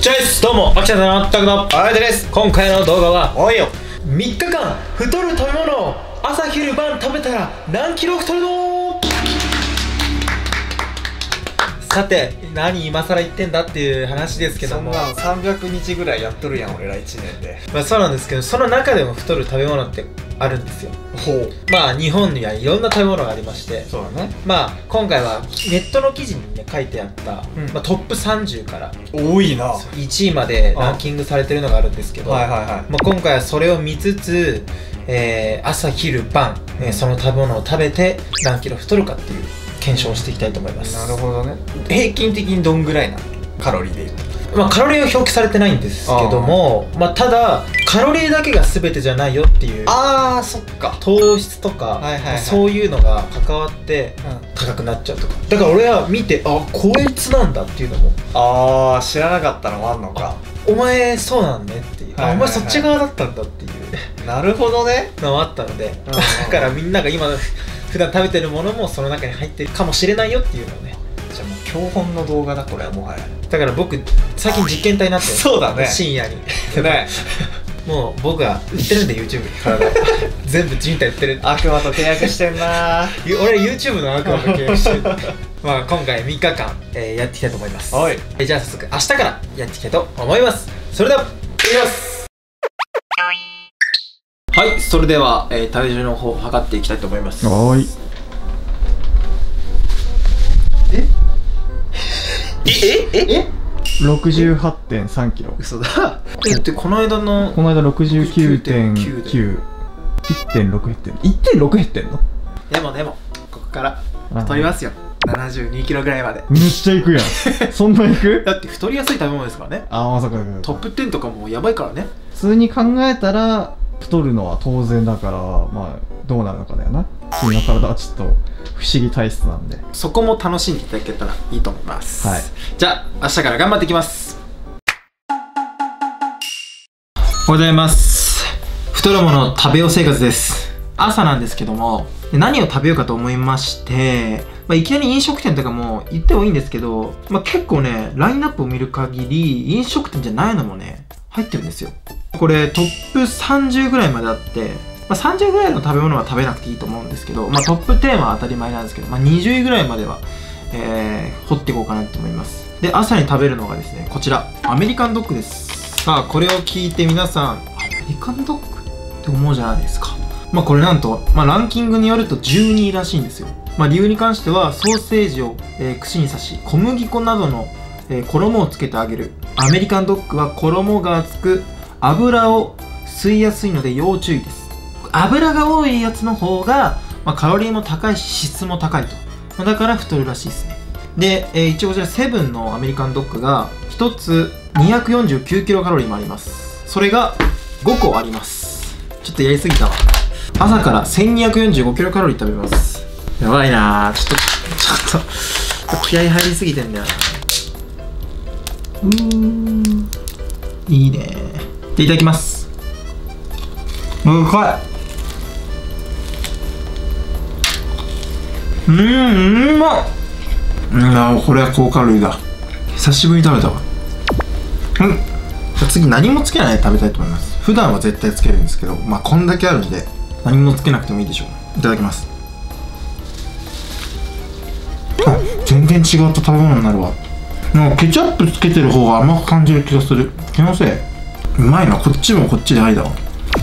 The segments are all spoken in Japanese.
チャイスどうも、秋田のタクトあやです。今回の動画はおいよ 3日間太る食べ物を朝昼晩食べたら何キロ太るの。さて、何今更言ってんだっていう話ですけども、 そんなん300日ぐらいやっとるやん俺ら1年で。 まあそうなんですけど、その中でも太る食べ物ってあるんですよ。 ほう。 まあ日本にはいろんな食べ物がありまして、 そうだね。 まあ今回はネットの記事にね書いてあった、まあ、トップ30から多いな。 1位までランキングされてるのがあるんですけど、 はいはいはい。 まあ、今回はそれを見つつ、朝昼晩、その食べ物を食べて何キロ太るかっていう検証をしていきたいと思います。 なるほどね。平均的にどんぐらいなカロリーで言うと、 まあ、カロリーは表記されてないんですけども、まあ、ただカロリーだけが全てじゃないよっていう、 あーそっか、 糖質とか、そういうのが関わって高くなっちゃうとか、だから俺は見て、あ、こいつなんだっていうのも、 あー知らなかったのもあんのか。 お前そうなんねっていう、あ、お前そっち側だったんだっていうなるほどねのもあったので、だからみんなが今普段食べてるものもその中に入ってるかもしれないよっていうのをね。 じゃあもう教本の動画だこれはもはや。 だから僕最近実験体になってる。 そうだね、 深夜にねもう僕は売ってるんで YouTube に体全部人体売ってる。 悪魔と契約してんな俺 YouTube の悪魔と契約してるまあ今回3日間、やっていきたいと思います。 はい。 じゃあ早速明日からやっていきたいと思います。それではいきます。はい、それでは、体重の方を測っていきたいと思います。 はい。 え 68.3 キロ。 嘘だ。ってこの間のこの間 69.9。1.6減ってんの ?1.6 減ってんの。 でもここから太りますよ。72キロぐらいまで。 めっちゃいくやんそんなにいく。 だって太りやすい食べ物ですからね。 ああ、まさか。 トップ10とかもやばいからね。 普通に考えたら太るのは当然だから、まあどうなるのかだよな。君の体はちょっと不思議体質なんで、 そこも楽しんでいただけたらいいと思います。 はい。 じゃあ明日から頑張っていきます。おはようございます。太るもの食べよう生活です。朝なんですけども、何を食べようかと思いまして、いきなり飲食店とかも行ってもいいんですけど、結構ねラインナップを見る限り飲食店じゃないのもね入ってるんですよ。これトップ30ぐらいまであって、30ぐらいの食べ物は食べなくていいと思うんですけど、トップ10は当たり前なんですけど、20位ぐらいまでは、掘っていこうかなと思います。で、朝に食べるのがですね、こちらアメリカンドッグです。さあこれを聞いて皆さん、アメリカンドッグって思うじゃないですか。これなんと、ランキングによると12位らしいんですよ。理由に関してはソーセージを、串に刺し小麦粉などの、衣をつけてあげる。アメリカンドッグは衣が厚く油を吸いやすいので要注意です。油が多いやつの方が、カロリーも高いし質も高いと、だから太るらしいですね。で、一応こちらセブンのアメリカンドッグが1つ249キロカロリーもあります。それが5個あります。ちょっとやりすぎたわ。朝から1245キロカロリー食べます。やばいなぁ。ちょっと気合入りすぎてんだよな。いいねー。で、いただきます。うまい。うまっ。これは高カロリーだ。久しぶりに食べたわ。じゃあ次何もつけないで食べたいと思います。普段は絶対つけるんですけど、こんだけあるんで何もつけなくてもいいでしょう。いただきます。あ、全然違った食べ物になるわ。ケチャップつけてる方が甘く感じる気がする。気のせい。うまいな。こっちもこっちでありだわ。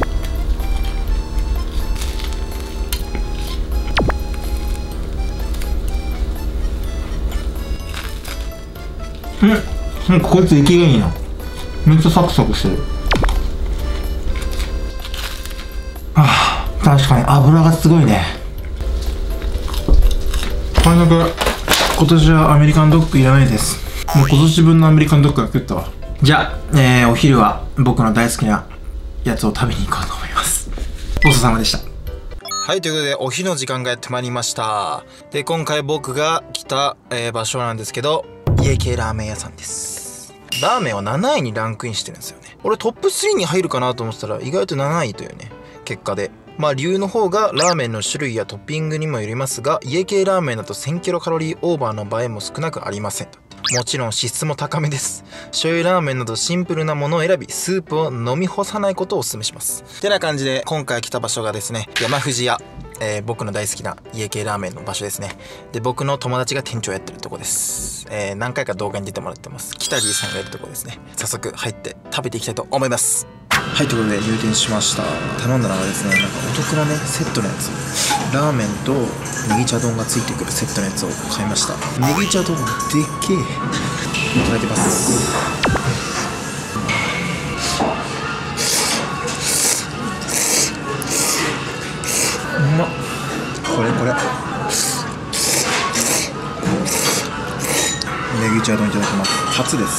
こいつ息がいいな。めっちゃサクサクしてる。確かに油がすごいね。最悪今年はアメリカンドッグいらないです。もう今年分のアメリカンドッグが食ったわ。じゃあ、お昼は僕の大好きなやつを食べに行こうと思います。ごちそうさまでした。はい、ということでお昼の時間がやってまいりました。で、今回僕が来た、場所なんですけど、家系ラーメン屋さんです。ラーメンは7位にランクインしてるんですよね。俺トップ3に入るかなと思ってたら意外と7位というね結果で、理由の方がラーメンの種類やトッピングにもよりますが、家系ラーメンだと1000キロカロリーオーバーの場合も少なくありません。 もちろん脂質も高めです。醤油ラーメンなどシンプルなものを選び、スープを飲み干さないことをお勧めします。てな感じで、今回来た場所がですね、山藤屋。僕の大好きな家系ラーメンの場所ですね。で、僕の友達が店長やってるとこです。何回か動画に出てもらってます。北地さんがいるとこですね。早速入って食べていきたいと思います。はい、ということで入店しました。頼んだのがですね、なんかお得なね、セットのやつ。ラーメンとネギ茶丼がついてくるセットのやつを買いました。ネギ茶丼でっけえ。いただきます。うまっ。これネギ茶丼いただきます。初です。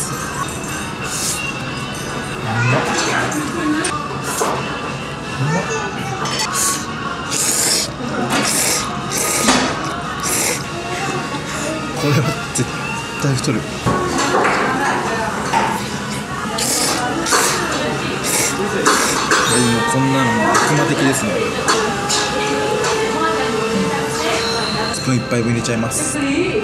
これは絶対太る。もうこんなのも悪魔的ですね。スプーン1杯分入れちゃいます。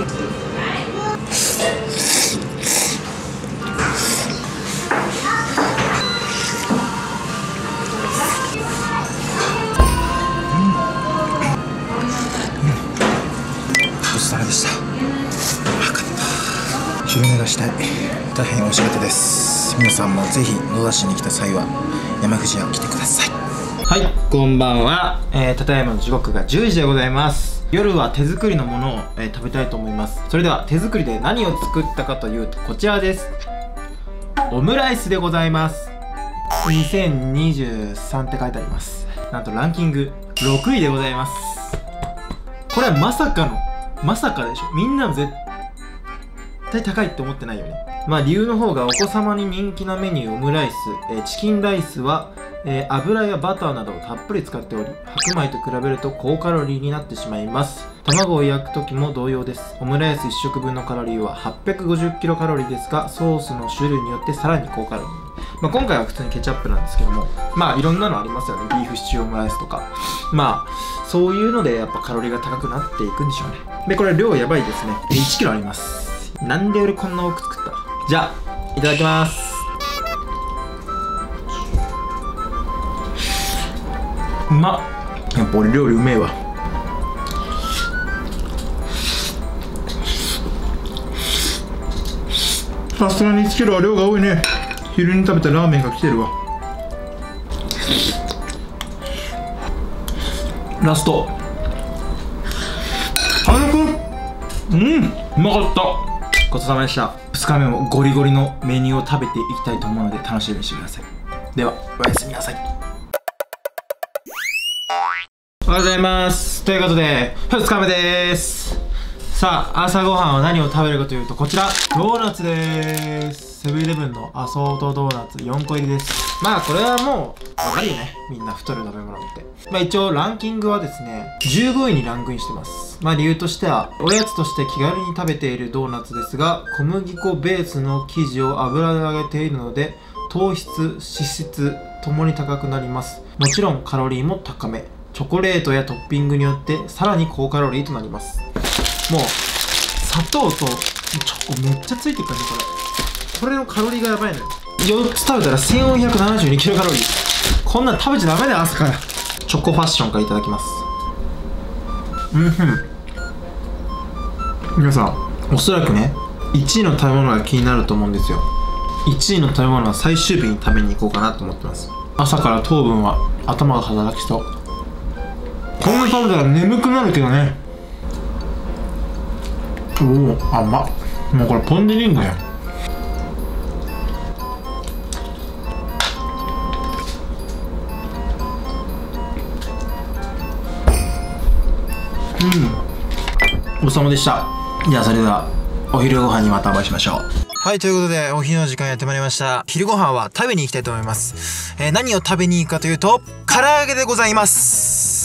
ごちそうさまでした。昼寝がしたい。大変美味しかったです。皆さんもぜひ野田市に来た際は山藤屋来てください。はい、こんばんは。ただいまの時刻が10時でございます。夜は手作りのものを、食べたいと思います。それでは手作りで何を作ったかというとこちらです。オムライスでございます。2023って書いてあります。なんとランキング6位でございます。これはまさかでしょ。みんなも絶対高いって思ってないよね。まあ理由の方がお子様に人気なメニューオムライス、チキンライスは、油やバターなどをたっぷり使っており、白米と比べると高カロリーになってしまいます。卵を焼く時も同様です。オムライス1食分のカロリーは850キロカロリーですが、ソースの種類によってさらに高カロリー。まあ今回は普通にケチャップなんですけども、まあいろんなのありますよね。ビーフシチューオムライスとか。まあそういうのでやっぱカロリーが高くなっていくんでしょうね。で、これ量やばいですね。1キロあります。なんで俺こんな多く作った？じゃあいただきます。うまっ。やっぱ俺料理うめえわ。さすがに1キロは量が多いね。昼に食べたラーメンが来てるわ。ラスト早く。うまかった。ごちそうさまでした。2日目もゴリゴリのメニューを食べていきたいと思うので楽しみにしてください。ではおやすみなさい。おはようございます。ということで2日目です。さあ朝ごはんは何を食べるかというとこちらドーナツです。セブンイレブンのアソートドーナツ4個入りです。まあこれはもう分かるよね、みんな太る食べ物って。まあ一応ランキングはですね15位にランクインしてます。まあ理由としてはおやつとして気軽に食べているドーナツですが、小麦粉ベースの生地を油で揚げているので糖質脂質ともに高くなります。もちろんカロリーも高め。チョコレートやトッピングによってさらに高カロリーとなります。もう砂糖とチョコめっちゃついてるからね。これのカロリーがやばいのよ。4つ食べたら1472キロカロリー。こんなん食べちゃダメだよ朝から。チョコファッションからいただきます。皆さんおそらくね1位の食べ物が気になると思うんですよ。1位の食べ物は最終日に食べに行こうかなと思ってます。朝から糖分は頭が働きそう。こんな食べたら眠くなるけどね。おお甘っ。もうこれポンデリングや。ごちそうさまでした。じゃあそれではお昼ご飯にまたお会いしましょう。はい、ということでお昼の時間やってまいりました。昼ご飯は食べに行きたいと思います。何を食べに行くかというと唐揚げでございます。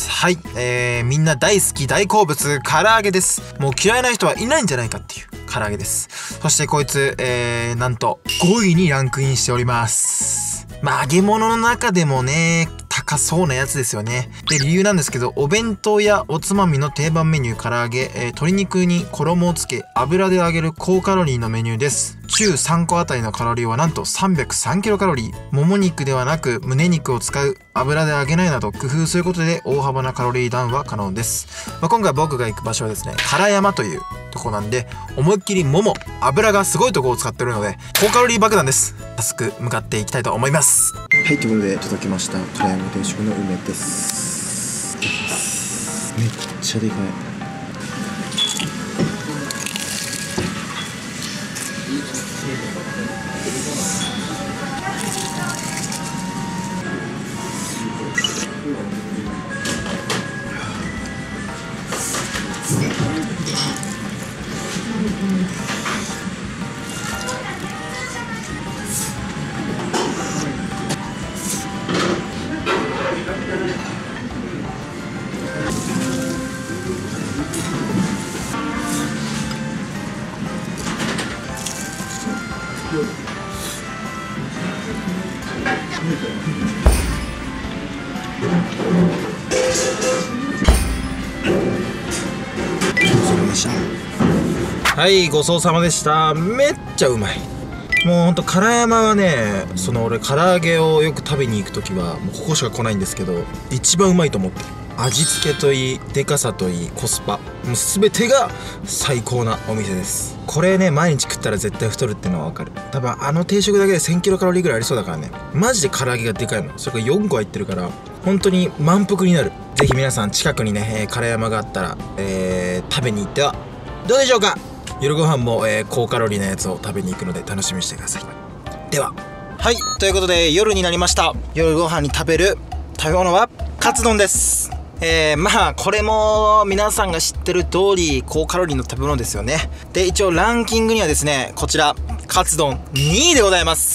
はい、みんな大好き大好物唐揚げです。もう嫌いな人はいないんじゃないかっていう唐揚げです。そしてこいつ、なんと5位にランクインしております。まあ揚げ物の中でもね高そうなやつですよね。で、理由なんですけど、お弁当やおつまみの定番メニュー唐揚げ、鶏肉に衣をつけ油で揚げる高カロリーのメニューです。中3個あたりのカロリーはなんと303キロカロリー。もも肉ではなく胸肉を使う、油で揚げないなど工夫することで大幅なカロリーダウンは可能です。今回僕が行く場所はですね、唐山というとこなんで、思いっきりもも、油がすごいところを使ってるので高カロリー爆弾です。早速向かっていきたいと思います。はい、ということで届きました唐山定食の梅です。めっちゃでかい。はい、ごちそうさまでした。めっちゃうまい。もうほんと唐山はね、俺唐揚げをよく食べに行く時はもうここしか来ないんですけど、一番うまいと思ってる。味付けといい、でかさといい、コスパ、もう全てが最高なお店です。これね、毎日食ったら絶対太るっていうのは分かる。多分あの定食だけで1000キロカロリーぐらいありそうだからね。マジで唐揚げがでかいの。それが4個入ってるから本当に満腹になる。ぜひ皆さん近くにね、唐山があったら、食べに行ってはどうでしょうか。夜ご飯も、高カロリーなやつを食べに行くので楽しみにしてください。では、はい、ということで夜になりました。夜ご飯に食べる食べ物はカツ丼です。まあこれも皆さんが知ってる通り高カロリーの食べ物ですよね。で、一応ランキングにはですね、こちらカツ丼2位でございます。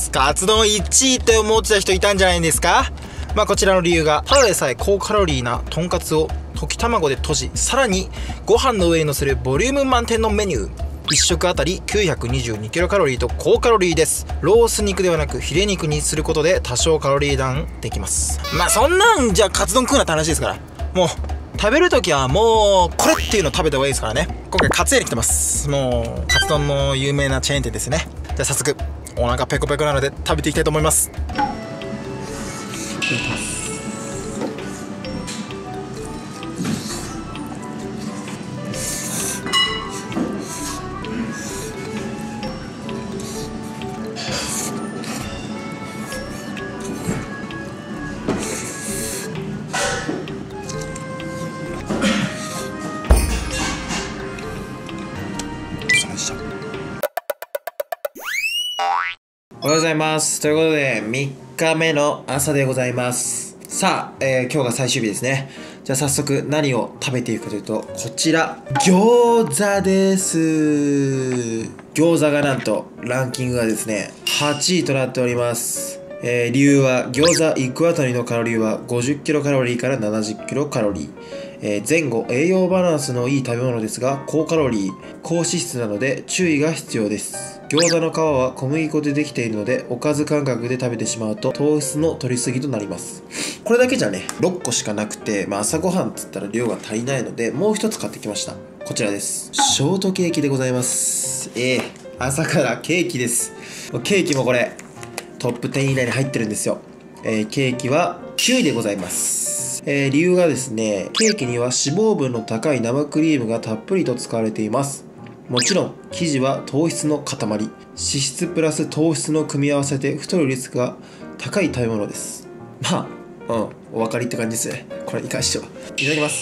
カツ丼1位って思ってた人いたんじゃないんですか。まあこちらの理由が、ただでさえ高カロリーなとんかつを溶き卵で閉じ、さらにご飯の上に乗せるボリューム満点のメニュー。1食あたり922キロカロリーと高カロリーです。ロース肉ではなくヒレ肉にすることで多少カロリーダウンできます。まあそんなんじゃカツ丼食うなって話ですから、もう食べるときはもうこれっていうのを食べた方がいいですからね。今回カツ屋に来てます。もうカツ丼の有名なチェーン店ですね。じゃあ早速お腹ペコペコなので食べていきたいと思います。おはようございます。ということで3日目の朝でございます。さあ、今日が最終日ですね。じゃあ早速何を食べていくかというと、こちら餃子です。餃子がなんとランキングがですね8位となっております。理由は餃子1個あたりのカロリーは50キロカロリーから70キロカロリー。前後栄養バランスのいい食べ物ですが高カロリー高脂質なので注意が必要です。餃子の皮は小麦粉でできているのでおかず感覚で食べてしまうと糖質の摂りすぎとなります。これだけじゃね6個しかなくて、朝ごはんっつったら量が足りないのでもう一つ買ってきました。こちらです。ショートケーキでございます。朝からケーキです。ケーキもこれトップ10以内に入ってるんですよ。ケーキは9位でございます。理由がですね、ケーキには脂肪分の高い生クリームがたっぷりと使われています。もちろん生地は糖質の塊、脂質プラス糖質の組み合わせで太るリスクが高い食べ物です。お分かりって感じですね。これに関しては。いただきます。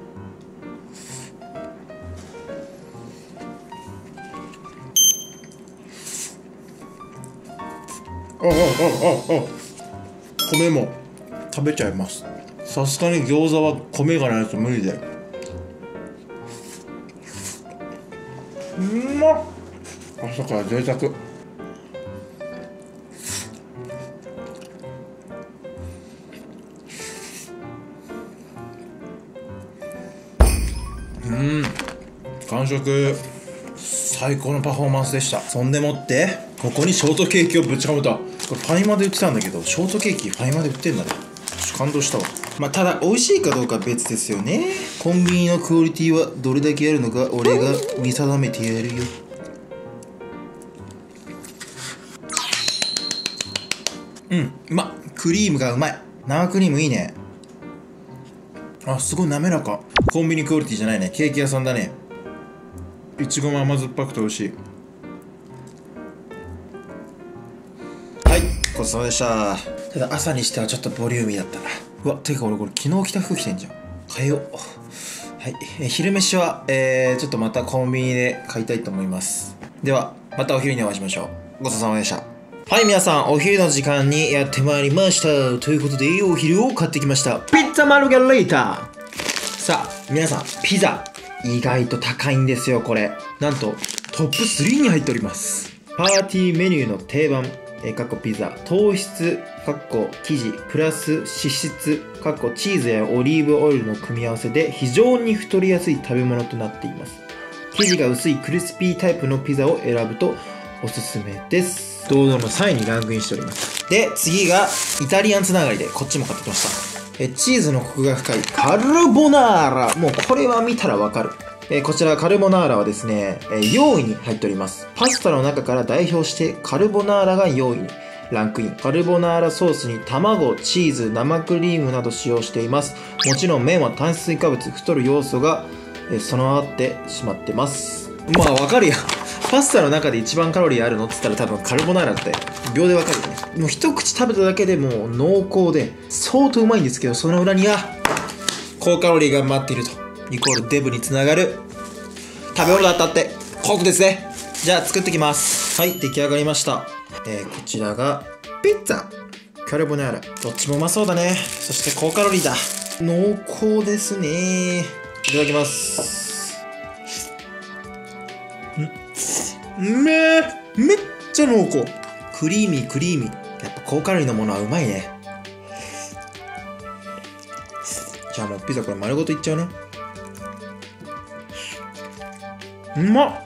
米も食べちゃいます。さすがに餃子は米がないと無理で。うまっ。朝から贅沢。完食。最高のパフォーマンスでした。そんでもってここにショートケーキをぶち込むと。これファミマで売ってたんだけど、ショートケーキファミマで売ってんだね。感動したわ。まあ、ただ美味しいかどうかは別ですよね。コンビニのクオリティはどれだけあるのか俺が見定めてやるよ。クリームがうまい。生クリームいいね。あ、すごい滑らか。コンビニクオリティじゃないね。ケーキ屋さんだね。いちごも甘酸っぱくて美味しい。はい、ごちそうさまでした。ただ朝にしてはちょっとボリューミーだったな。うわ、てか俺これ昨日着た服着てんじゃん。変えよう。はい、昼飯は、ちょっとまたコンビニで買いたいと思います。ではまたお昼にお会いしましょう。ごちそうさまでした。はい、皆さんお昼の時間にやってまいりました。ということでお昼を買ってきました。ピッツァマルゲリータ。さあ皆さん、ピザ意外と高いんですよ。これなんとトップ3に入っております。パーティーメニューの定番ピザ、糖質生地プラス脂質チーズやオリーブオイルの組み合わせで非常に太りやすい食べ物となっています。生地が薄いクリスピータイプのピザを選ぶとおすすめです。堂々の3位にランクインしております。で次がイタリアンつながりでこっちも買ってきました。チーズのコクが深いカルボナーラ。もうこれは見たらわかる。こちらカルボナーラはですね、4位に入っております。パスタの中から代表してカルボナーラが4位にランクイン。カルボナーラソースに卵、チーズ、生クリームなど使用しています。もちろん麺は炭水化物、太る要素が備わってしまってます。まあわかるよ。パスタの中で一番カロリーあるのって言ったら多分カルボナーラって秒でわかるよね。もう一口食べただけでもう濃厚で相当うまいんですけど、その裏には高カロリーが待っているとイコールデブにつながる食べ物だったってことですね。じゃあ作ってきます。はい、出来上がりました。こちらがピッツァカルボナーラ。どっちもうまそうだね。そして高カロリーだ。濃厚ですね。いただきます。めっちゃ濃厚。クリーミー。やっぱ高カロリーのものはうまいね。じゃあもうピザこれ丸ごといっちゃうね。うまっ。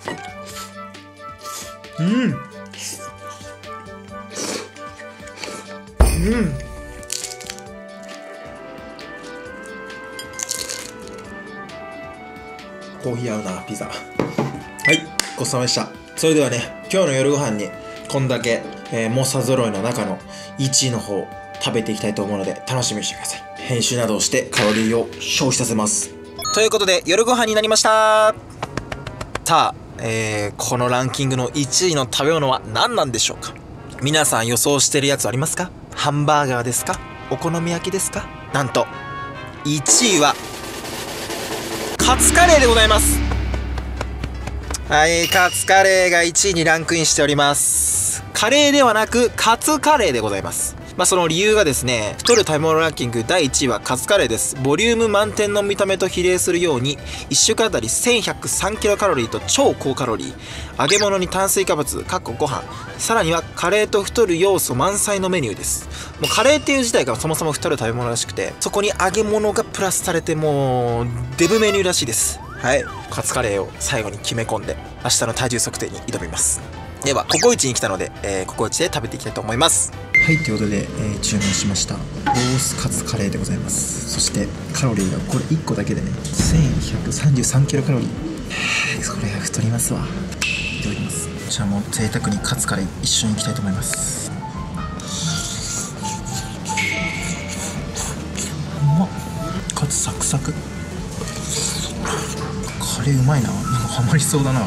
コーヒー合うな、ピザ。はい、ごちそうさまでした。それではね、今日の夜ご飯にこんだけ、猛者揃いの中の1位の方食べていきたいと思うので楽しみにしてください。編集などをしてカロリーを消費させます。ということで夜ご飯になりました。さあ、このランキングの1位の食べ物は何なんでしょうか。皆さん予想してるやつありますか。ハンバーガーですか、お好み焼きですか。なんと1位はカツカレーでございます。はい、カツカレーが1位にランクインしております。カレーではなくカツカレーでございます。その理由がですね、太る食べ物ランキング第1位はカツカレーです。ボリューム満点の見た目と比例するように1食あたり1103キロカロリーと超高カロリー、揚げ物に炭水化物ご飯、さらにはカレーと太る要素満載のメニューです。もうカレーっていう自体がそもそも太る食べ物らしくて、そこに揚げ物がプラスされてもうデブメニューらしいです。はい、カツカレーを最後に決め込んで明日の体重測定に挑みます。ではココイチに来たので、ココイチで食べていきたいと思います。はい、ということで、注文しましたロースカツカレーでございます。そしてカロリーがこれ1個だけでね1133キロカロリー。それは太りますわ。いただきます。じゃあもう贅沢にカツカレー一緒にいきたいと思います。うまっ。カツサクサク。カレーうまいな。なんかハマりそうだな。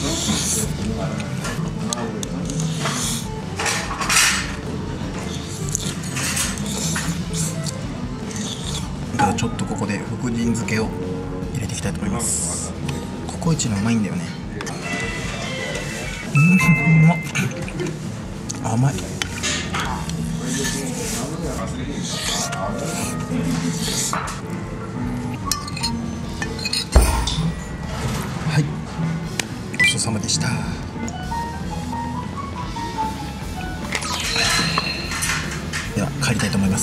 ちょっとここで福神漬けを入れていきたいと思います。ココイチのうまいんだよね。うまっ。甘い。はい、ごちそうさまでした。では帰りたいと思います。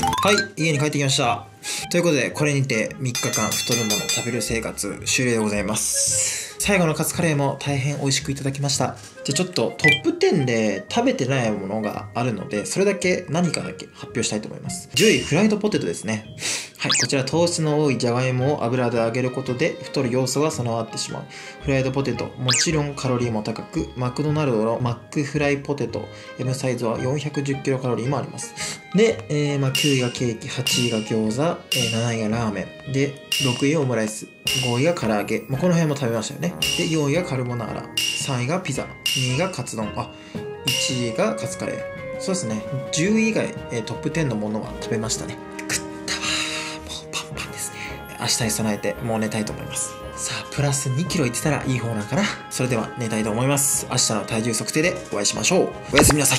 はい、家に帰ってきました。ということでこれにて3日間太るもの食べる生活終了でございます。 最後のカツカレーも大変美味しくいただきました。じゃあちょっとトップ10で食べてないものがあるので、それだけ何かだけ発表したいと思います。10位、フライドポテトですね。はい、こちら糖質の多いじゃがいもを油で揚げることで太る要素が備わってしまう。フライドポテト、もちろんカロリーも高く、マクドナルドのマックフライポテト M サイズは410キロカロリーもあります。で、9位がケーキ、8位が餃子、7位がラーメン、で、6位がオムライス、5位が唐揚げ、この辺も食べましたよね。で、4位がカルボナーラ、3位がピザ、2位がカツ丼、1位がカツカレー。そうですね、10位以外、トップ10のものは食べましたね。食ったわー、もうパンパンですね。明日に備えてもう寝たいと思います。さあ、プラス2キロいってたらいい方なんかな。それでは寝たいと思います。明日の体重測定でお会いしましょう。おやすみなさい。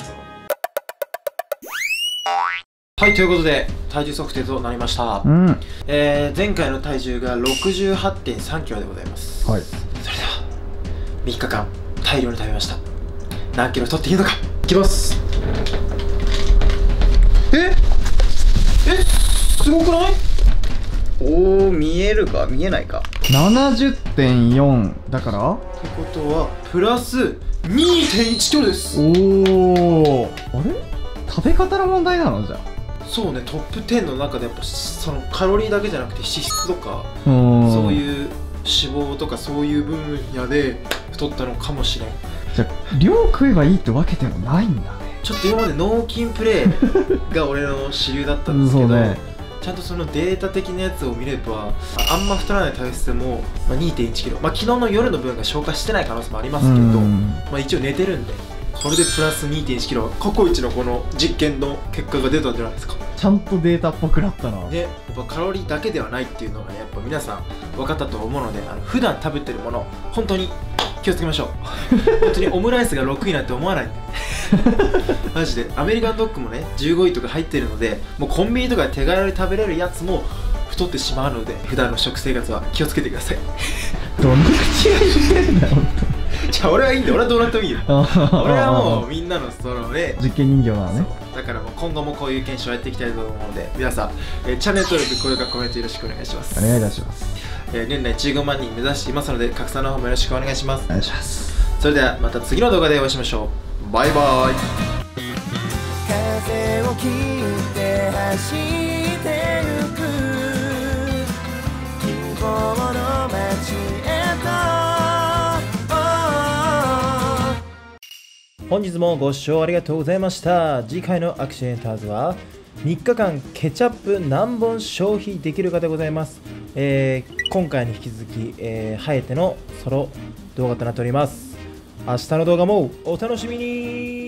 はい、ということで体重測定となりました。前回の体重が 68.3 キロでございます。はい、それでは3日間大量に食べました。何キロ太っていいのかいきます。すごくない？ おお、見えるか見えないか。 70.4 だからってことはプラス 2.1 キロです。 おお、あれ食べ方の問題なの？じゃあそうね、トップ10の中でやっぱそのカロリーだけじゃなくて脂質とかそういう脂肪とかそういう分野で太ったのかもしれん。 じゃあ量食えばいいってわけでもないんだね。 ちょっと今まで脳筋プレーが俺の主流だったんですけど、ね、ちゃんとそのデータ的なやつを見ればあんま太らない体質でも、2.1 キロ、昨日の夜の分が消化してない可能性もありますけど、一応寝てるんでこれでプラス 2.1 キロ、過去一のこの実験の結果が出たんじゃないですか。 ちゃんとデータっぽくなったな。 で、やっぱカロリーだけではないっていうのがね、やっぱ皆さん分かったと思うので、普段食べてるもの本当に気をつけましょう。本当にオムライスが6位なんて思わないんでマジでアメリカンドッグもね15位とか入ってるので、もうコンビニとかで手軽に食べれるやつも太ってしまうので、普段の食生活は気をつけてください。 どんな口がしてんだよ。 じゃあ俺はいいんだよ、俺はどうなってもいいよ。俺はもうみんなのそのね、 実験人形なのね。 だからもう今後もこういう検証をやっていきたいと思うので、皆さん、チャンネル登録、高評価、コメントよろしくお願いします。 お願いいたします。 年内15万人目指していますので、拡散の方もよろしくお願いします。 お願いします。 それではまた次の動画でお会いしましょう。バイバイ。 風を切って走ってゆく希望の街へと。本日もご視聴ありがとうございました。次回のアクシデンターズは3日間ケチャップ何本消費できるかでございます。今回に引き続き、ハエテのソロ動画となっております。明日の動画もお楽しみに。